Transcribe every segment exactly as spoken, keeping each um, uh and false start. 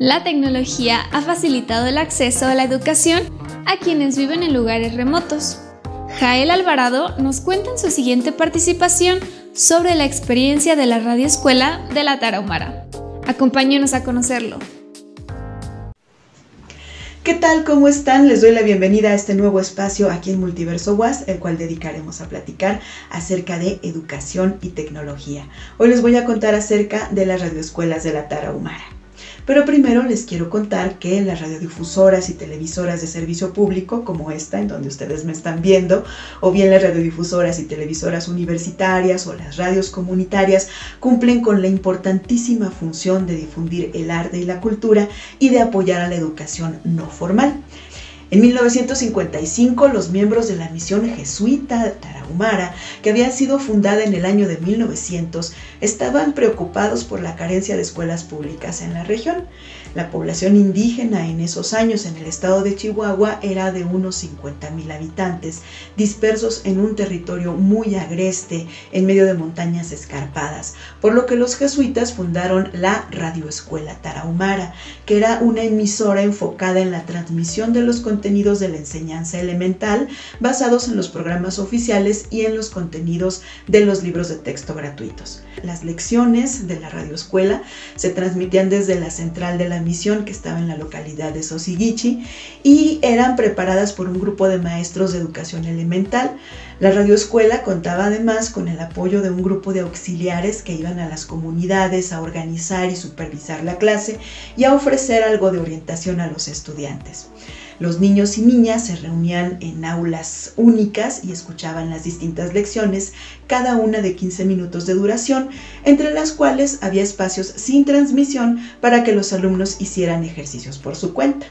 La tecnología ha facilitado el acceso a la educación a quienes viven en lugares remotos. Jael Alvarado nos cuenta en su siguiente participación sobre la experiencia de la radioescuela de la Tarahumara. Acompáñenos a conocerlo. ¿Qué tal? ¿Cómo están? Les doy la bienvenida a este nuevo espacio aquí en Multiverso U A S, el cual dedicaremos a platicar acerca de educación y tecnología. Hoy les voy a contar acerca de las radioescuelas de la Tarahumara. Pero primero les quiero contar que las radiodifusoras y televisoras de servicio público, como esta en donde ustedes me están viendo, o bien las radiodifusoras y televisoras universitarias o las radios comunitarias, cumplen con la importantísima función de difundir el arte y la cultura y de apoyar a la educación no formal. En mil novecientos cincuenta y cinco, los miembros de la misión jesuita Tarahumara, que había sido fundada en el año de mil novecientos, estaban preocupados por la carencia de escuelas públicas en la región. La población indígena en esos años en el estado de Chihuahua era de unos cincuenta mil habitantes, dispersos en un territorio muy agreste, en medio de montañas escarpadas, por lo que los jesuitas fundaron la Radioescuela Tarahumara, que era una emisora enfocada en la transmisión de los contenidos de la enseñanza elemental, basados en los programas oficiales y en los contenidos de los libros de texto gratuitos. Las lecciones de la radioescuela se transmitían desde la central de la misión, que estaba en la localidad de Sosiguichi, y eran preparadas por un grupo de maestros de educación elemental. La radioescuela contaba además con el apoyo de un grupo de auxiliares que iban a las comunidades a organizar y supervisar la clase y a ofrecer algo de orientación a los estudiantes. Los niños y niñas se reunían en aulas únicas y escuchaban las distintas lecciones, cada una de quince minutos de duración, entre las cuales había espacios sin transmisión para que los alumnos hicieran ejercicios por su cuenta.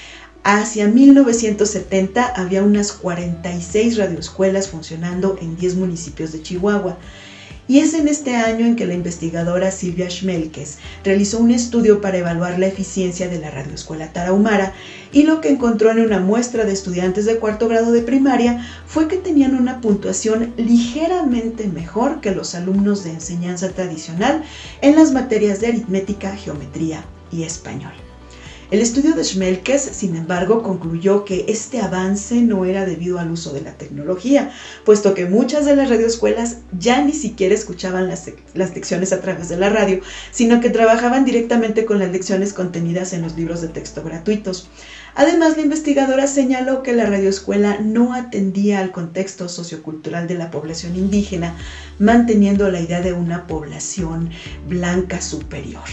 Hacia mil novecientos setenta había unas cuarenta y seis radioescuelas funcionando en diez municipios de Chihuahua. Y es en este año en que la investigadora Silvia Schmelkes realizó un estudio para evaluar la eficiencia de la radioescuela Tarahumara, y lo que encontró en una muestra de estudiantes de cuarto grado de primaria fue que tenían una puntuación ligeramente mejor que los alumnos de enseñanza tradicional en las materias de aritmética, geometría y español. El estudio de Schmelkes, sin embargo, concluyó que este avance no era debido al uso de la tecnología, puesto que muchas de las radioescuelas ya ni siquiera escuchaban las, las lecciones a través de la radio, sino que trabajaban directamente con las lecciones contenidas en los libros de texto gratuitos. Además, la investigadora señaló que la radioescuela no atendía al contexto sociocultural de la población indígena, manteniendo la idea de una población blanca superior.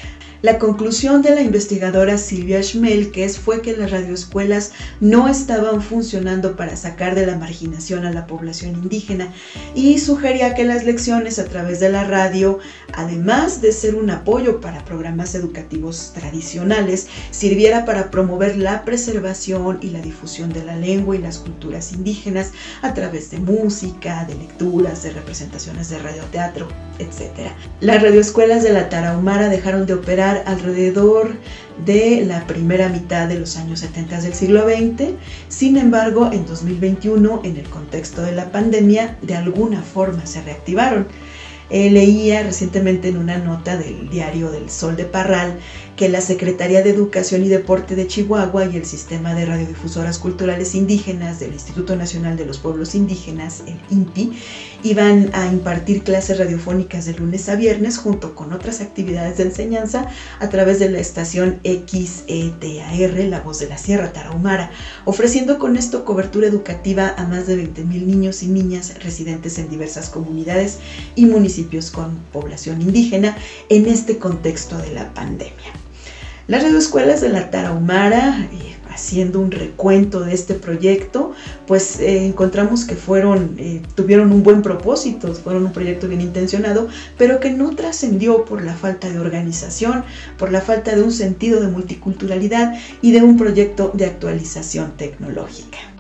La conclusión de la investigadora Silvia Schmelkes fue que las radioescuelas no estaban funcionando para sacar de la marginación a la población indígena, y sugería que las lecciones a través de la radio, además de ser un apoyo para programas educativos tradicionales, sirviera para promover la preservación y la difusión de la lengua y las culturas indígenas a través de música, de lecturas, de representaciones de radioteatro, etcétera. Las radioescuelas de la Tarahumara dejaron de operar alrededor de la primera mitad de los años setenta del siglo veinte. Sin embargo, en dos mil veintiuno, en el contexto de la pandemia, de alguna forma se reactivaron. Eh, leía recientemente en una nota del diario del Sol de Parral que la Secretaría de Educación y Deporte de Chihuahua y el Sistema de Radiodifusoras Culturales Indígenas del Instituto Nacional de los Pueblos Indígenas, el I N P I, iban a impartir clases radiofónicas de lunes a viernes junto con otras actividades de enseñanza a través de la estación X E T A R, La Voz de la Sierra Tarahumara, ofreciendo con esto cobertura educativa a más de veinte mil niños y niñas residentes en diversas comunidades y municipios con población indígena en este contexto de la pandemia. Las radioescuelas de la Tarahumara, eh, haciendo un recuento de este proyecto, pues eh, encontramos que fueron, eh, tuvieron un buen propósito, fueron un proyecto bien intencionado, pero que no trascendió por la falta de organización, por la falta de un sentido de multiculturalidad y de un proyecto de actualización tecnológica.